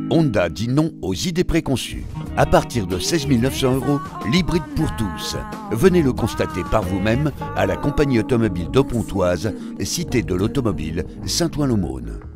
Honda dit non aux idées préconçues. À partir de 16 900 €, l'hybride pour tous. Venez le constater par vous-même à la compagnie automobile de Pontoise, cité de l'Automobile, Saint-Ouen-l'Aumône.